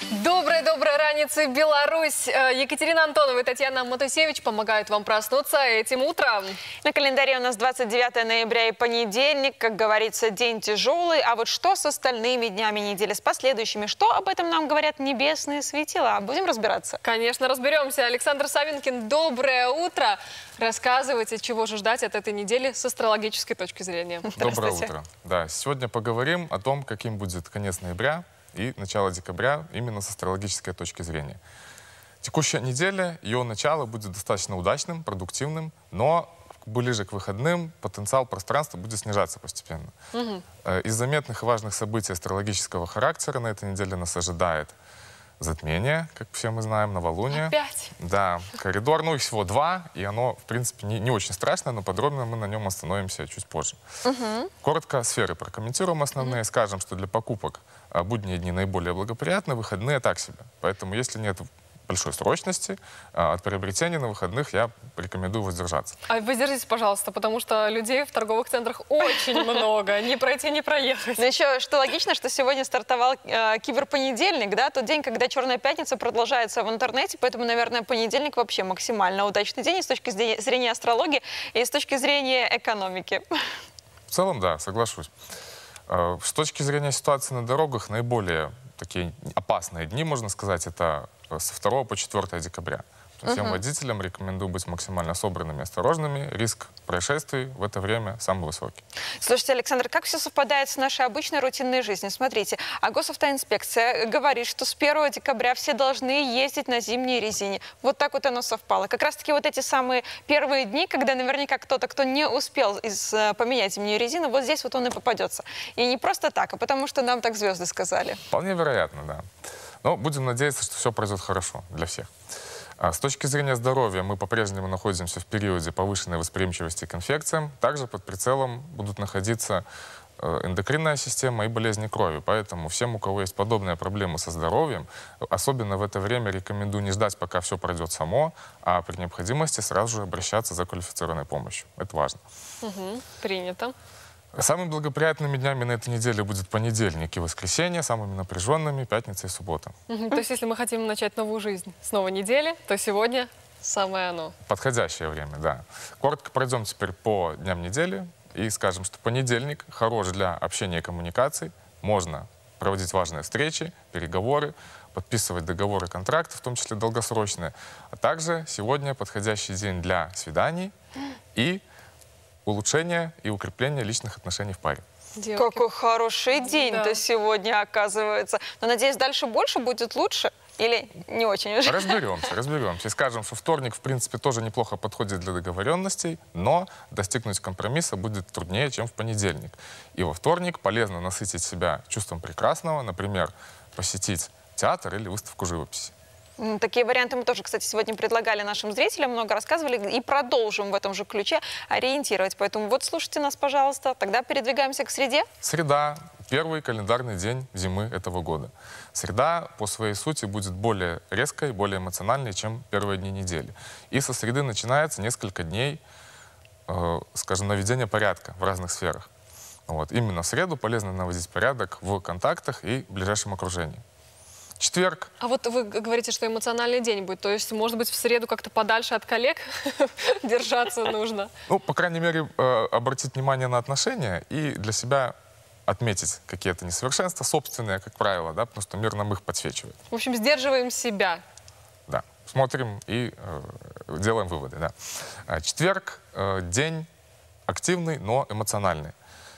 Доброй раницы, Беларусь! Екатерина Антонова и Татьяна Матусевич помогают вам проснуться этим утром. На календаре у нас 29 ноября и понедельник, как говорится, день тяжелый. А вот что с остальными днями недели, с последующими? Что об этом нам говорят небесные светила? Будем разбираться? Конечно, разберемся. Александр Савинкин, доброе утро! Рассказывайте, чего же ждать от этой недели с астрологической точки зрения. Доброе утро. Да, сегодня поговорим о том, каким будет конец ноября и начало декабря именно с астрологической точки зрения. Текущая неделя, ее начало будет достаточно удачным, продуктивным, но ближе к выходным потенциал пространства будет снижаться постепенно. Из заметных и важных событий астрологического характера на этой неделе нас ожидает затмение, как все мы знаем, новолуние. Опять? Да, коридор, ну их всего 2, и оно, в принципе, не очень страшное, но подробно мы на нем остановимся чуть позже. Коротко сферы прокомментируем основные, скажем, что для покупок будние дни наиболее благоприятны, выходные так себе. Поэтому, если нет большой срочности, от приобретения на выходных я рекомендую воздержаться. А воздержитесь, пожалуйста, потому что людей в торговых центрах очень много. Не пройти, не проехать. Но еще, что логично, что сегодня стартовал киберпонедельник, да, тот день, когда Черная пятница продолжается в интернете, поэтому, наверное, понедельник вообще максимально удачный день и с точки зрения астрологии, и с точки зрения экономики. В целом, да, соглашусь. С точки зрения ситуации на дорогах, наиболее такие опасные дни, можно сказать, это с 2 по 4 декабря. Всем водителям рекомендую быть максимально собранными и осторожными. Риск происшествий в это время самый высокий. Слушайте, Александр, как все совпадает с нашей обычной рутинной жизнью? Смотрите, а госавтоинспекция говорит, что с 1 декабря все должны ездить на зимней резине. Вот так вот оно совпало. Как раз-таки вот эти самые первые дни, когда наверняка кто-то, кто не успел поменять зимнюю резину, вот здесь вот он и попадется. И не просто так, а потому что нам так звезды сказали. Вполне вероятно, да. Но будем надеяться, что все пройдет хорошо для всех. С точки зрения здоровья мы по-прежнему находимся в периоде повышенной восприимчивости к инфекциям. Также под прицелом будут находиться эндокринная система и болезни крови. Поэтому всем, у кого есть подобные проблемы со здоровьем, особенно в это время рекомендую не ждать, пока все пройдет само, а при необходимости сразу же обращаться за квалифицированной помощью. Это важно. Принято. Самыми благоприятными днями на этой неделе будет понедельник и воскресенье, самыми напряженными пятница и суббота. То есть, если мы хотим начать новую жизнь с новой недели, то сегодня самое оно. Подходящее время, да. Коротко пройдем теперь по дням недели и скажем, что понедельник хорош для общения и коммуникаций. Можно проводить важные встречи, переговоры, подписывать договоры, контракты, в том числе долгосрочные. А также сегодня подходящий день для свиданий и улучшения и укрепления личных отношений в паре. Девушки. Какой хороший день-то сегодня оказывается. Но, надеюсь, дальше больше будет лучше? Или не очень уже? Разберемся, разберемся. И скажем, что вторник, в принципе, тоже неплохо подходит для договоренностей, но достигнуть компромисса будет труднее, чем в понедельник. И во вторник полезно насытить себя чувством прекрасного, например, посетить театр или выставку живописи. Такие варианты мы тоже, кстати, сегодня предлагали нашим зрителям, много рассказывали и продолжим в этом же ключе ориентировать. Поэтому вот слушайте нас, пожалуйста. Тогда передвигаемся к среде. Среда – первый календарный день зимы этого года. Среда по своей сути будет более резкой, более эмоциональной, чем первые дни недели. И со среды начинается несколько дней, скажем, наведения порядка в разных сферах. Вот. Именно в среду полезно наводить порядок в контактах и ближайшем окружении. Четверг. А вот вы говорите, что эмоциональный день будет, то есть, может быть, в среду как-то подальше от коллег держаться нужно? Ну, по крайней мере, обратить внимание на отношения и для себя отметить какие-то несовершенства, собственные, как правило, да, потому что мир нам их подсвечивает. В общем, сдерживаем себя. Да, смотрим и делаем выводы, да. Четверг – день активный, но эмоциональный.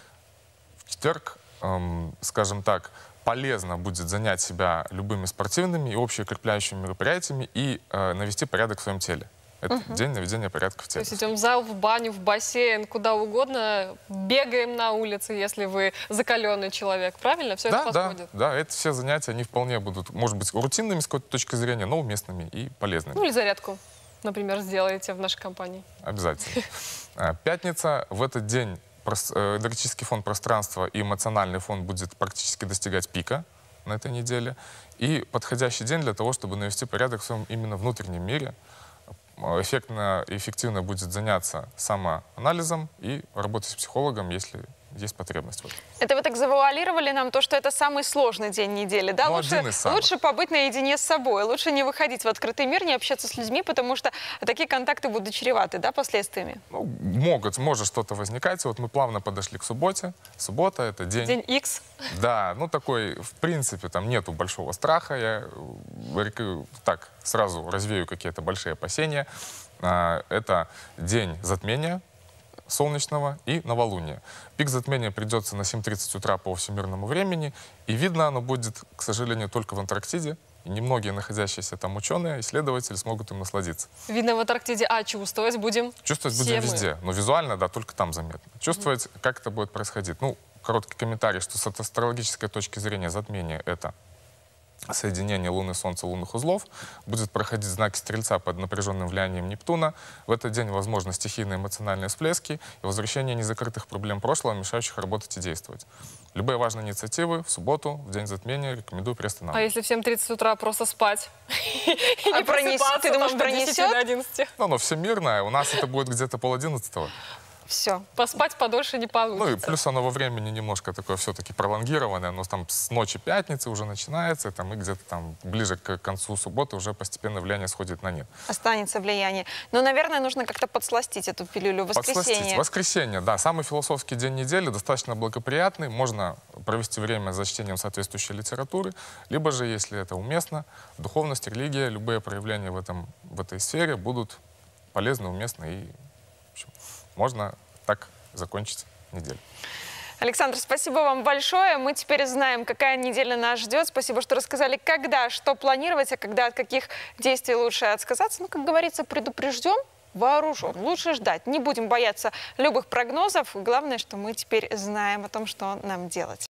В четверг, скажем так, полезно будет занять себя любыми спортивными и общеукрепляющими мероприятиями и навести порядок в своем теле. Это день наведения порядка в теле. То есть идем в зал, в баню, в бассейн, куда угодно, бегаем на улице, если вы закаленный человек. Правильно? Все это подходит? Да, это все занятия, они вполне будут, может быть, рутинными с какой-то точки зрения, но уместными и полезными. Ну или зарядку, например, сделаете в нашей компании. Обязательно. Пятница. В этот день энергетический фон пространства и эмоциональный фон будет практически достигать пика на этой неделе. И подходящий день для того, чтобы навести порядок в своем именно внутреннем мире. Эффективно будет заняться самоанализом и работать с психологом, если есть потребность в этом. Это вы так завуалировали нам то, что это самый сложный день недели, да? Ну, один из самых. Лучше побыть наедине с собой, лучше не выходить в открытый мир, не общаться с людьми, потому что такие контакты будут чреваты, да, последствиями? Ну, может что-то возникать. Вот мы плавно подошли к субботе. Суббота — это день... День X. Да, ну такой, в принципе, там нету большого страха. Я так сразу развею какие-то большие опасения. Это день затмения солнечного и новолуния. Пик затмения придется на 7:30 утра по всемирному времени, и видно оно будет, к сожалению, только в Антарктиде. И немногие находящиеся там ученые, исследователи смогут им насладиться. Видно в Антарктиде, а чувствовать будем Чувствовать все будем мы. везде, но визуально, да, только там заметно. Чувствовать, как это будет происходить. Ну, короткий комментарий, что с астрологической точки зрения затмение — это соединение Луны, Солнца, лунных узлов. Будет проходить знак Стрельца под напряженным влиянием Нептуна. В этот день возможны стихийные эмоциональные всплески и возвращение незакрытых проблем прошлого, мешающих работать и действовать. Любые важные инициативы в субботу, в день затмения, рекомендую приостанавливать. А если в 7:30 утра просто спать? А ты думаешь, пронесет? 11? Ну, оно всемирное, у нас это будет где-то 10:30. Все. Поспать подольше не Ну и получится. плюс оно во времени немножко такое все-таки пролонгированное, оно там с ночи пятницы уже начинается, там, и где-то там ближе к концу субботы уже постепенно влияние сходит на нет. Останется влияние. Но, наверное, нужно как-то подсластить эту пилюлю. Подсластить. Воскресенье, да, самый философский день недели, достаточно благоприятный. Можно провести время за чтением соответствующей литературы, либо же, если это уместно, духовность, религия, любые проявления в этой сфере будут полезны, уместны и, в общем, можно так закончить неделю. Александр, спасибо вам большое. Мы теперь знаем, какая неделя нас ждет. Спасибо, что рассказали, когда, что планировать, а когда от каких действий лучше отказаться. Ну, как говорится, предупрежден, вооружен. Лучше ждать. Не будем бояться любых прогнозов. Главное, что мы теперь знаем о том, что нам делать.